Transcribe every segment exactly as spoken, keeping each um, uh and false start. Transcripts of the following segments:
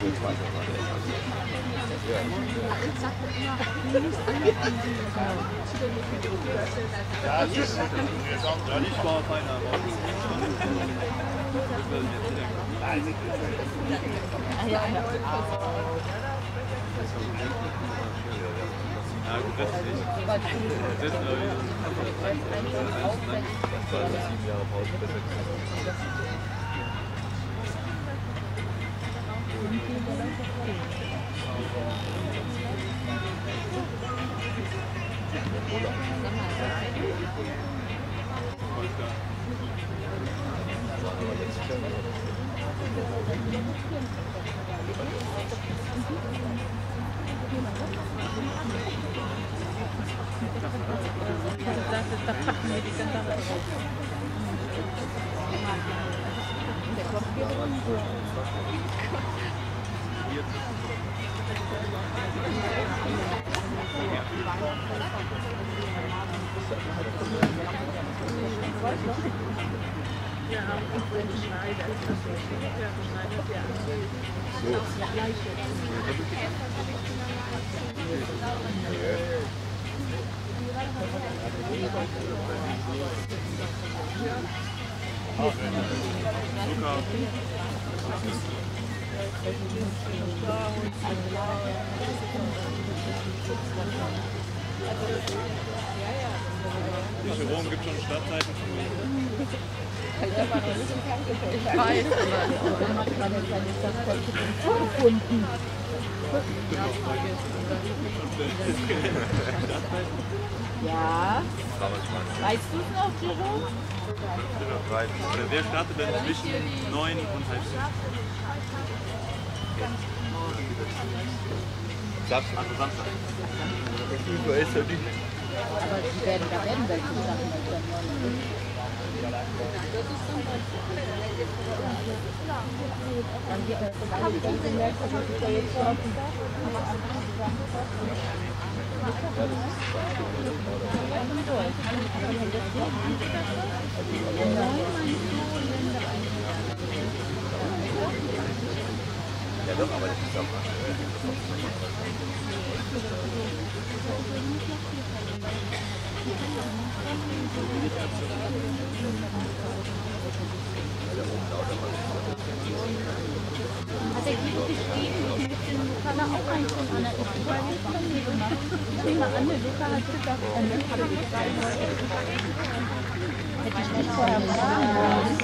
Ja, das ist ja nicht mal auf einer ja, gut, das ist nicht. Das ist sieben Jahre Pause besser gewesen. Da packen wir die ganze Sache drauf. Der Kopf geht ja, und wenn die Schneide ist, das so schwierig, ja, schneidet ja so. Das Gleiche. Die Chirurgen gibt schon Startzeichen von mir. Ich habe noch nicht im Krankenhaus. Ich weiß, aber er hat gerade seine Stadtkonstitution gefunden. Ja. Weißt du es noch, Jerome? Oder wer startet denn zwischen neun und halb zehn? Samstag, also Samstag. Ich weiß ja nicht. Aber die werden, da werden welche Sachen dann dann geht das so lange, dann gemerkt, dass ich da jetzt schon ja doch, aber das ist auch Hat er gut geschrieben, ich möchte den Luca da auch einzeln an der Ich war nicht von mir gemacht. Ich nehme an, der Luca hat gesagt, er möchte das sein. Hätte ich nicht vorher fragen wollen.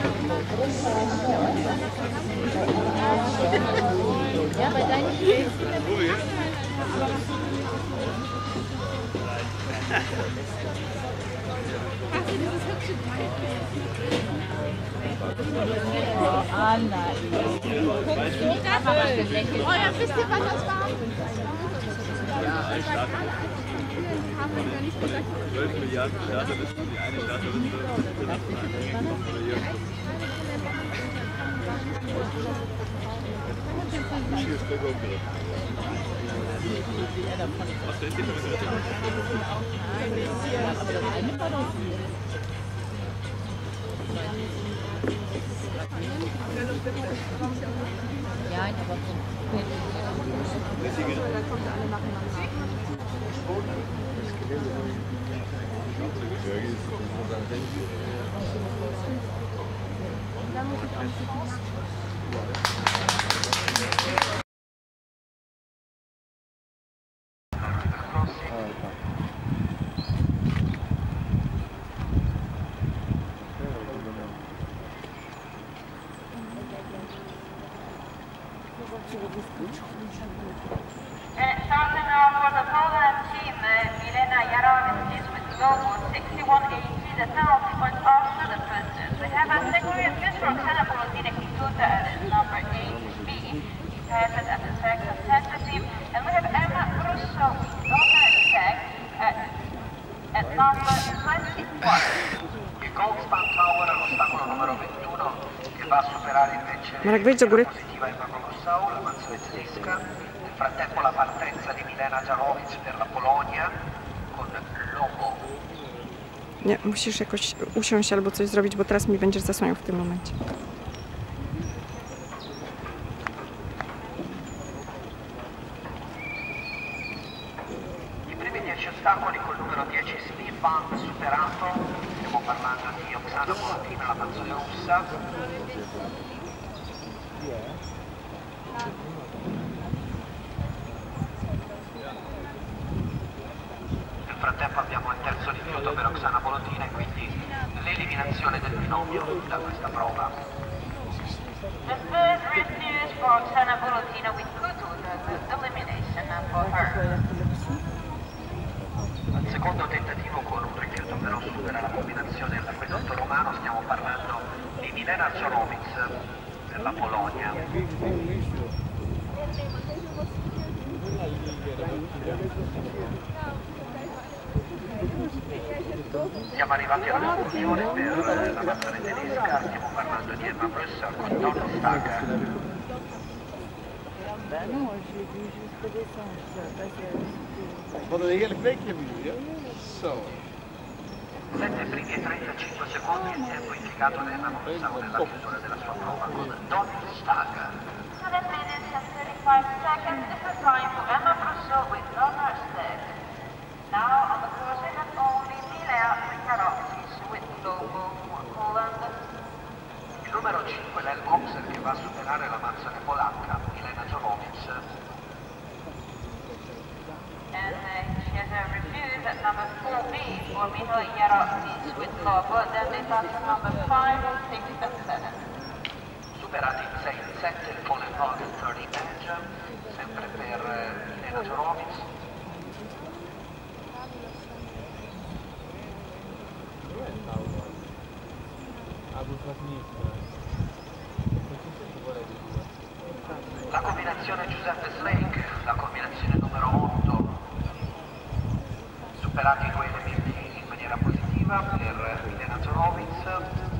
Ja, bei deinen Spielen. Hast du dieses hübsche Teil? Oh, Anna. Oh ja, wisst ihr, was das war? ja, ein Starter. zwölf Milliarden Starter, das ist die eine Starterliste. Was denn die Aber das eine war doch viel. Ja, aber vom Da kommt alle nacheinander. Da muss ich auch Starting now for the Poland team, Milena Jarowicz is with global sixty-one eighty, the penalty point after the first. We have a secondary assist from Hanna Polozina Kikuta at number eight B. He passes at the second center team. And we have Emma Russo with Donna Tech at, at number twenty-one. Il Goldspun Tower all'ostacolo numero ventuno che va a superare invece Marek, wejdź do góry. positiva Emma Golossau, la mansione tedesca. Nel frattempo la partenza di Milena Jarowicz per la Polonia con Lobo. Nie, musisz jakoś usiąść albo coś zrobić, bo teraz mi będziesz zasłaniał w tym momencie. giovani col numero dieci Steve Van superato, stiamo parlando di Oksana Bolotina, la panzone russa. Nel frattempo abbiamo il terzo rifiuto per Oksana Bolotina e quindi l'eliminazione del binomio da questa prova. The third refuse for Oksana Bolotina with Kutu, the elimination for her. Al secondo tentativo con un rifiuto però supera la combinazione dell'acquedotto romano, stiamo parlando di Milena Jorovic per la Polonia. Siamo arrivati alla conclusione per la nazione tedesca, stiamo parlando di Emma Brüssel con Don Stacker. Wat een heerlijk weekje hebben jullie, hè? Zo. sette primi e trentacinque secondi il tempo impiegato da Emma Brüssel nella chiusura della sua prova con Don Stacker. seven minutes and thirty-five seconds is the time for Emma Brüssel with Donner Steg. Now on the course we have only Milea Jarovic with Lobo for Poland. Il numero cinque è l'Elboxer che va a superare la mazzone polacca, Milena Jorovic. And uh, she has a refuse at number four B for Mihail Jarovic with Lobo. Then they pass to number five, six and seven. Superati il sei e il sette, il Fallen Hog thirty Edge, sempre per Milena Jorovic. La combinazione Giuseppe Slake, la combinazione numero otto, superati i due elementi in maniera positiva per Milena Jorovic.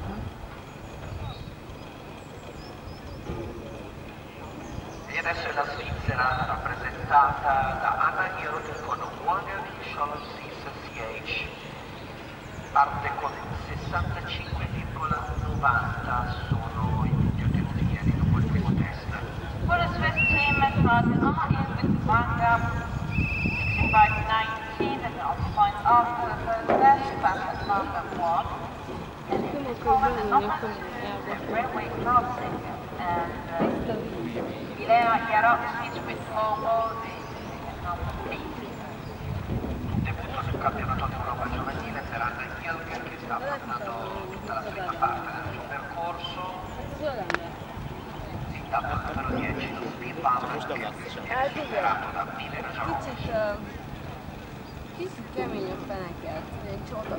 E adesso è la Svizzera rappresentata da Anna Hilg con Wanger Kishol Sis C H. Parte con sessantacinque virgola novanta, sono i punti ottenuti ieri dopo il primo test. For the Swiss team, it was Anna Hilg with Vanga, sixty-five nineteen, and also point after the first test, back at number one. And it is called the number two, the railway crossing. And uh, Milena Jarovic with Lobo, the number eight. Debutto sul campionato d'Europa giovanile per Anna Hilg che sta affrontando tutta la prima parte del suo percorso. Intanto il numero dieci, lo Steve Van, che viene superato da Milena Jorovic. Kicsit kemény a feneket, egy csoda.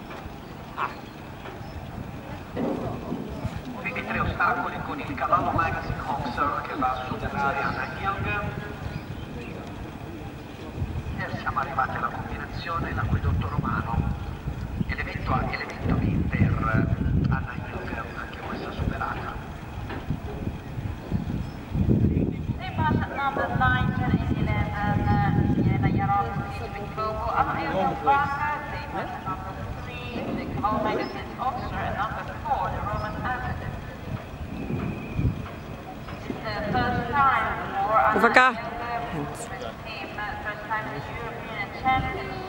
Quindi tre ostacoli con il cavallo Magazine Boxer che va a superare Anna Hilg. E siamo arrivati alla combinazione l'acquedotto romano, elemento A, elemento B per Anna Hilg, anche questa superata. They pass at number nine, ten, eleven, Milena Jarovic with Lobo, Anna Hilg Vanga, they pass at number three, the Caval Magazine's officer, and number four, the Roman Advocate. It's the first time for Anna Uwaga! Hilg, team, first time in the European Championship.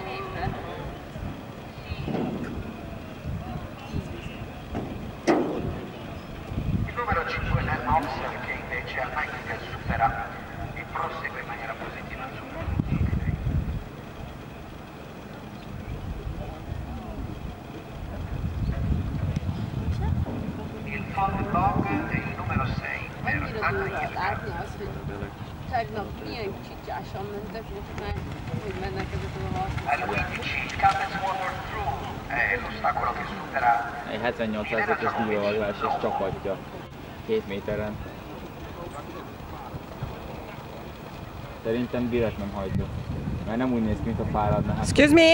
Il numero cinque è l'Elmofser che invece Anna Hilg supera e prosegue in maniera positiva il suo percorso. Il Fallen Dog è il numero sei per Annyira Anna durva Hilg. látni azt, hogy tegnap milyen csityásan mentek, most már hogy mennek ezek a Al harcok. quindici il Captain's Water Through è l'ostacolo che supera Egy hetvennyolc százalékos díjavazás és csapatja két méteren. Szerintem direkt nem hagyja. Mert nem úgy néz ki, mint a fáradna. Hát Excuse me?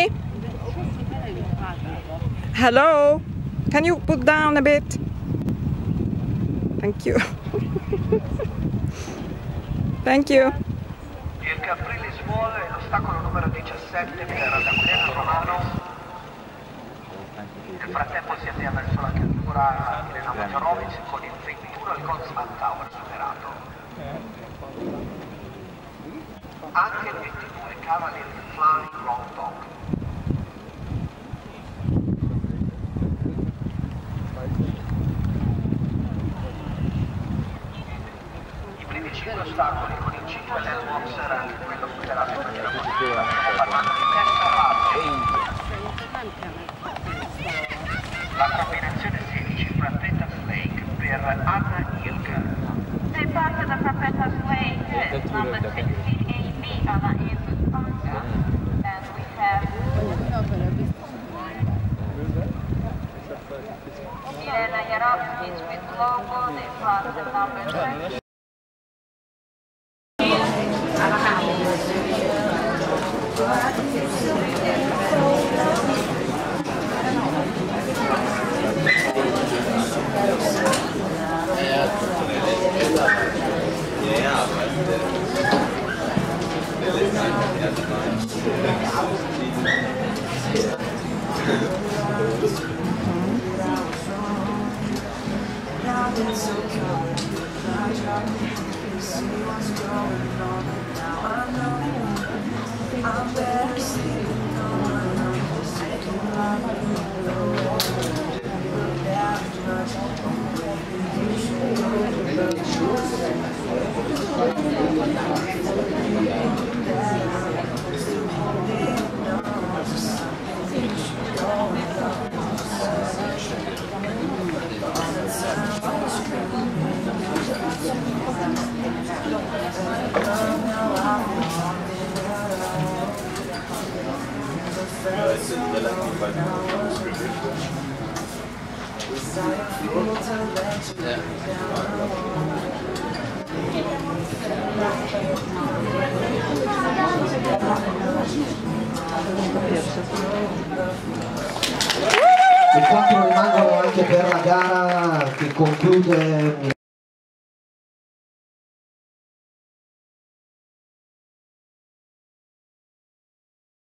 Hello? Can you put down a bit? Thank you. Thank you. il Capriles Wall è l'ostacolo numero diciassette per Adamlena Romano. Nel frattempo si avvia verso la chiusura Milena Jorovic con il venturo il Goldsman Tower superato. Anche il ventidue Cavalier Flying Round Dog. ostacoli con i cinque Landboxer, anche quello superato in maniera positiva. Stiamo parlando di terza fase. La combinazione sedici Frappetta Flake per Anna Hilger. Departure the Frappetta Flake, number sixteen A B, Anna Hilger. And we have Milena Yarovsky with logo, departure number twenty. I quattro rimangono anche per la gara che conclude